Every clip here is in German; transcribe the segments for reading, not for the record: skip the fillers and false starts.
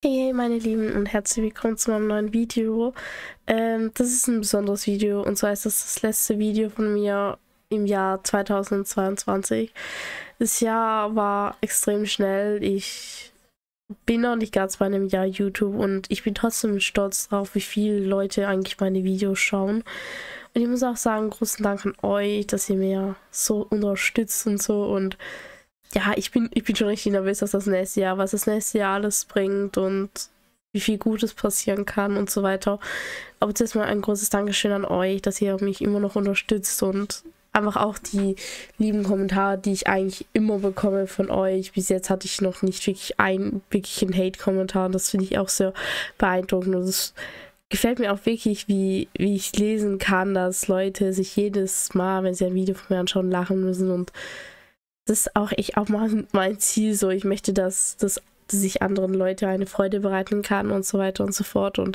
Hey meine Lieben und herzlich willkommen zu meinem neuen Video. Das ist ein besonderes Video und zwar ist das letzte Video von mir im Jahr 2022. Das Jahr war extrem schnell. Ich bin noch nicht ganz bei einem Jahr YouTube und ich bin trotzdem stolz drauf, wie viele Leute eigentlich meine Videos schauen. Und ich muss auch sagen, großen Dank an euch, dass ihr mir so unterstützt und so. Und ja, ich bin schon richtig nervös, was das nächste Jahr alles bringt und wie viel Gutes passieren kann und so weiter. Aber zuerst mal ein großes Dankeschön an euch, dass ihr mich immer noch unterstützt und einfach auch die lieben Kommentare, die ich eigentlich immer bekomme von euch. Bis jetzt hatte ich noch nicht wirklich einen Hate-Kommentar und das finde ich auch sehr beeindruckend. Und es gefällt mir auch wirklich, wie ich lesen kann, dass Leute sich jedes Mal, wenn sie ein Video von mir anschauen, lachen müssen. Und das ist auch mein Ziel so. Ich möchte, dass ich anderen Leute eine Freude bereiten kann und so weiter und so fort. Und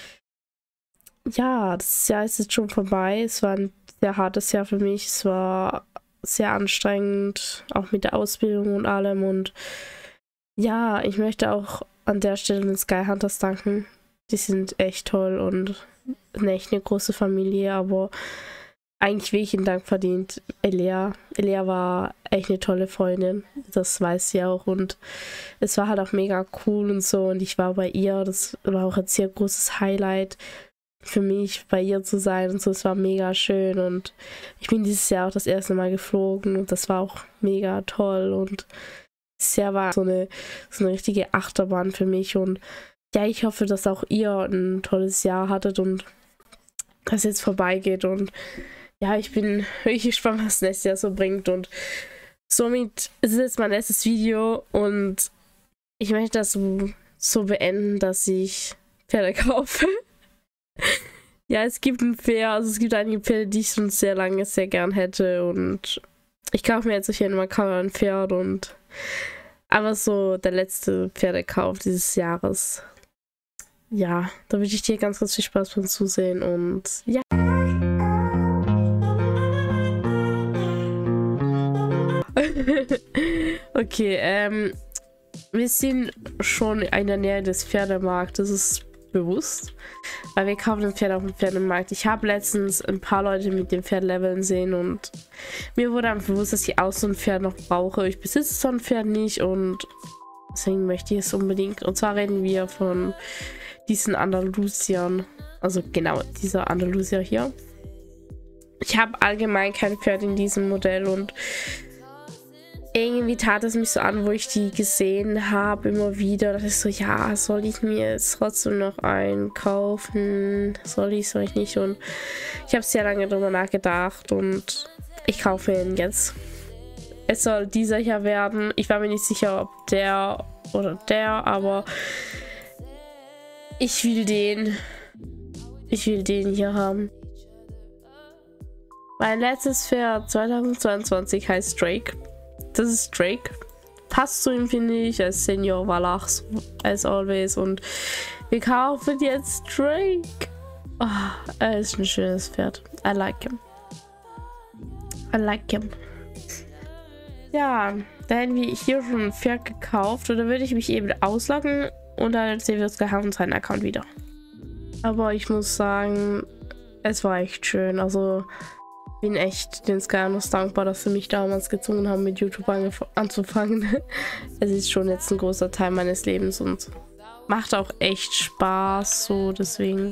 ja, das Jahr ist jetzt schon vorbei. Es war ein sehr hartes Jahr für mich. Es war sehr anstrengend, auch mit der Ausbildung und allem. Und ja, ich möchte auch an der Stelle den Skyhunters danken. Die sind echt toll und echt eine große Familie, aber eigentlich wirklich einen Dank verdient. Elea war echt eine tolle Freundin, das weiß sie auch und es war halt auch mega cool und so und ich war bei ihr, das war auch ein sehr großes Highlight für mich, bei ihr zu sein und so, es war mega schön und ich bin dieses Jahr auch das erste Mal geflogen und das war auch mega toll und dieses Jahr war so eine richtige Achterbahn für mich und ja, ich hoffe, dass auch ihr ein tolles Jahr hattet und dass es jetzt vorbeigeht und ja, ich bin wirklich gespannt, was das nächste Jahr so bringt und somit ist es jetzt mein letztes Video und ich möchte das so beenden, dass ich Pferde kaufe. Ja, es gibt ein Pferd, also es gibt einige Pferde, die ich schon sehr lange sehr gern hätte und ich kaufe mir jetzt hier in Macau ein Pferd und einfach so der letzte Pferdekauf dieses Jahres. Ja, da wünsche ich dir ganz, ganz viel Spaß beim Zusehen und ja. Okay, wir sind schon in der Nähe des Pferdemarktes, das ist bewusst, weil wir kaufen ein Pferd auf dem Pferdemarkt. Ich habe letztens ein paar Leute mit dem Pferd leveln sehen und mir wurde dann bewusst, dass ich auch so ein Pferd noch brauche. Ich besitze so ein Pferd nicht und deswegen möchte ich es unbedingt. Und zwar reden wir von diesen Andalusiern, also genau dieser Andalusier hier. Ich habe allgemein kein Pferd in diesem Modell und irgendwie tat es mich so an, wo ich die gesehen habe, immer wieder, dass ich so, ja, soll ich mir jetzt trotzdem noch einen kaufen? Soll ich nicht? Und ich habe sehr lange drüber nachgedacht und ich kaufe ihn jetzt. Es soll dieser hier werden. Ich war mir nicht sicher, ob der oder der, aber ich will den hier haben. Mein letztes Pferd 2022 heißt Drake. Das ist Drake. Passt zu ihm, finde ich, als Senior Valachs, as always. Und wir kaufen jetzt Drake. Oh, er ist ein schönes Pferd. I like him. Ja, da hätten wir hier schon ein Pferd gekauft. Und dann würde ich mich eben ausloggen und dann sehen wir uns gleich auf seinen Account wieder. Aber ich muss sagen, es war echt schön. Also bin echt den Skyhunters dankbar, dass sie mich damals gezwungen haben, mit YouTube anzufangen. Es ist schon jetzt ein großer Teil meines Lebens und macht auch echt Spaß, so deswegen.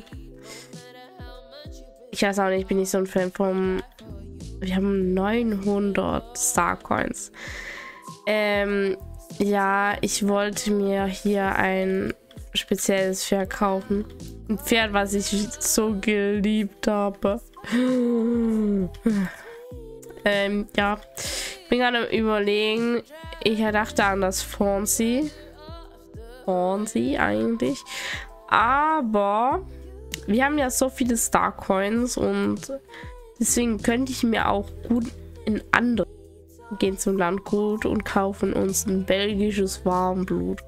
Ich weiß auch nicht, ich bin nicht so ein Fan vom. Wir haben 900 Starcoins. Ja, ich wollte mir hier ein spezielles Pferd kaufen. Ein Pferd, was ich so geliebt habe. Ja, ich bin gerade überlegen, ich dachte an das Fonzie eigentlich, aber wir haben ja so viele Starcoins und deswegen könnte ich mir auch gut in andere gehen zum Landgut und kaufen uns ein belgisches Warmblut.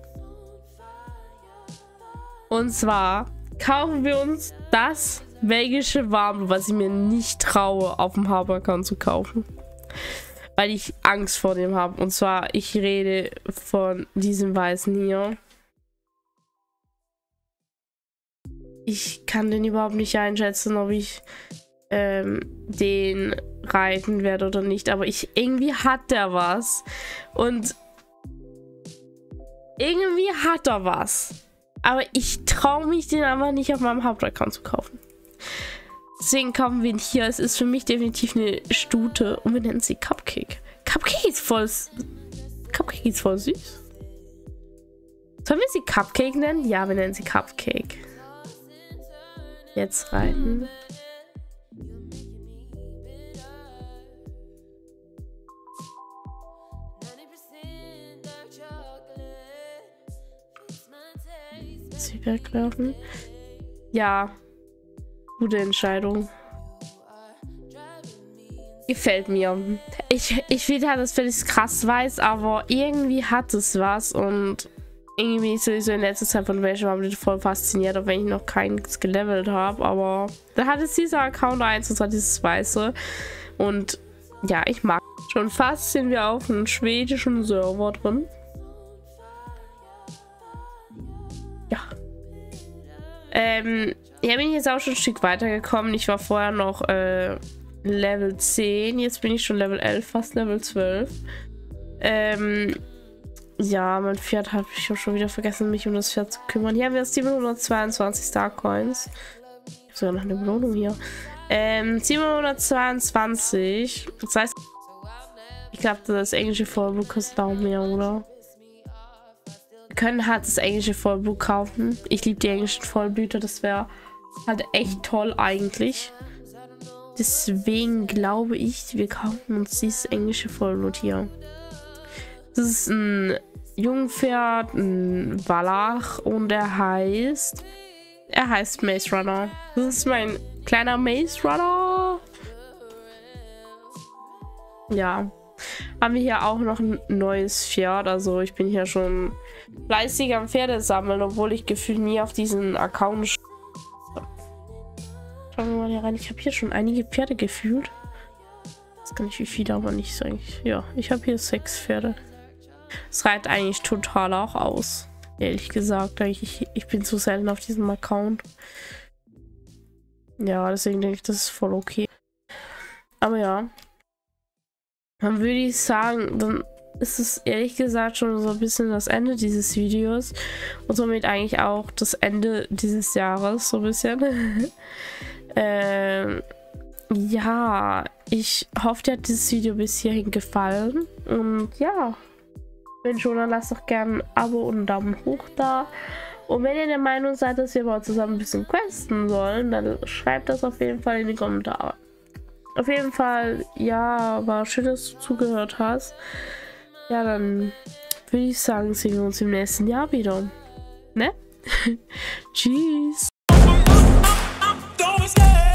Und zwar kaufen wir uns das belgische Warmblut, was ich mir nicht traue, auf dem Haberkorn zu kaufen. Weil ich Angst vor dem habe. Und zwar, ich rede von diesem Weißen hier. ich kann den überhaupt nicht einschätzen, ob ich den reiten werde oder nicht. Aber irgendwie hat der was. Und irgendwie hat er was. Aber ich traue mich den einfach nicht auf meinem Hauptaccount zu kaufen. Deswegen kaufen wir ihn hier. Es ist für mich definitiv eine Stute. Und wir nennen sie Cupcake. Cupcake ist voll süß. Sollen wir sie Cupcake nennen? Ja, wir nennen sie Cupcake. Jetzt reiten. Sie weglaufen. Ja. Gute Entscheidung. Gefällt mir. Ich finde halt, dass Felix krass weiß, aber irgendwie hat es was und irgendwie bin ich sowieso in letzter Zeit von Rachel Rabbit voll fasziniert, auch wenn ich noch keins gelevelt habe, aber da hat es dieser Account 1 und zwar dieses Weiße und ja, ich mag. Schon fast sind wir auf einem schwedischen Server drin. Ja. Hier bin ich jetzt auch schon ein Stück weitergekommen. Ich war vorher noch Level 10. Jetzt bin ich schon Level 11, fast Level 12. Ja, mein Pferd habe ich schon wieder vergessen, mich um das Pferd zu kümmern. Hier haben wir 722 Star Coins. Ich habe sogar noch eine Belohnung hier. 722. Das heißt, ich glaube, das englische Vollbuch kostet auch mehr, oder? Wir können halt das englische Vollbuch kaufen. Ich liebe die englischen Vollblüter. Das wäre halt echt toll eigentlich. Deswegen glaube ich, wir kaufen uns dieses englische Vollblut hier. Das ist ein Jungpferd, ein Wallach und er heißt Maze Runner. Das ist mein kleiner Maze Runner. Ja. Haben wir hier auch noch ein neues Pferd. Also ich bin hier schon fleißig am Pferde sammeln, obwohl ich gefühlt nie auf diesen Account. Schauen wir mal hier rein. Ich habe hier schon einige Pferde gefühlt. Ich weiß gar nicht wie viele, aber nicht so eigentlich. Ja, ich habe hier 6 Pferde. Es reicht eigentlich total auch aus. Ehrlich gesagt, ich bin zu selten auf diesem Account. Ja, deswegen denke ich, das ist voll okay. Aber ja. Dann würde ich sagen, dann ist es ehrlich gesagt schon so ein bisschen das Ende dieses Videos. Und somit eigentlich auch das Ende dieses Jahres, so ein bisschen. Ja, ich hoffe, dir hat dieses Video bis hierhin gefallen. Und ja. Wenn schon, dann lasst doch gerne ein Abo und einen Daumen hoch da. Und wenn ihr der Meinung seid, dass wir mal zusammen ein bisschen questen sollen, dann schreibt das auf jeden Fall in die Kommentare. Auf jeden Fall, ja, war schön, dass du zugehört hast. Ja, dann würde ich sagen, sehen wir uns im nächsten Jahr wieder. Ne? Tschüss.